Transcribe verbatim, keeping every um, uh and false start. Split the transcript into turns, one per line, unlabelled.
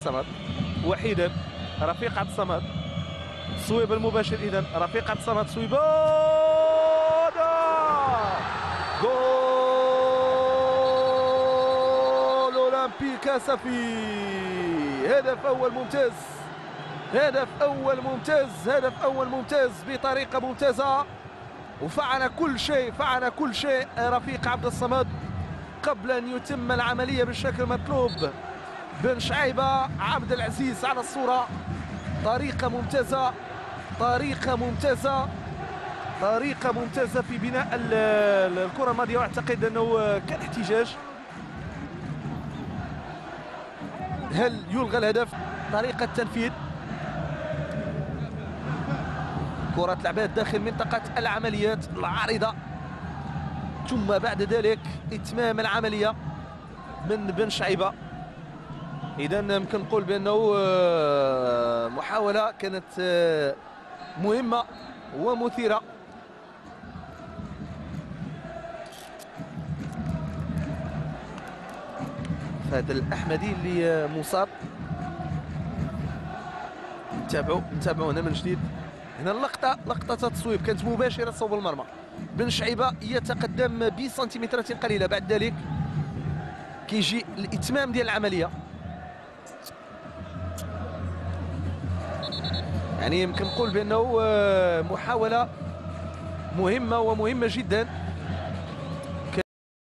الصمد وحيدا رفيق عبد الصمد، الصويب المباشر اذا رفيق عبد الصمد، صويبه جول اولمبيك اسفي. هدف اول ممتاز، هدف اول ممتاز، هدف اول ممتاز بطريقه ممتازه، وفعل كل شيء، فعل كل شيء رفيق عبد الصمد قبل ان يتم العمليه بالشكل المطلوب. بن شعيبه عبد العزيز على الصوره، طريقه ممتازه، طريقه ممتازه، طريقه ممتازه في بناء الكره الماضيه، واعتقد انه كان احتجاج. هل يلغى الهدف؟ طريقه تنفيذ كرة لعبات داخل منطقة العمليات العارضة، ثم بعد ذلك إتمام العملية من بن شعيبة. إذا يمكن نقول بأنه محاولة كانت مهمة ومثيرة. فهذا الأحمدي اللي مصاب، نتابعوا نتابعوا هنا من جديد. هنا اللقطة لقطة التصويب كانت مباشرة صوب المرمى، بن شعيبة يتقدم بسنتيمترات قليلة، بعد ذلك كيجي الإتمام ديال العملية. يعني يمكن نقول بأنه محاولة مهمة ومهمة جدا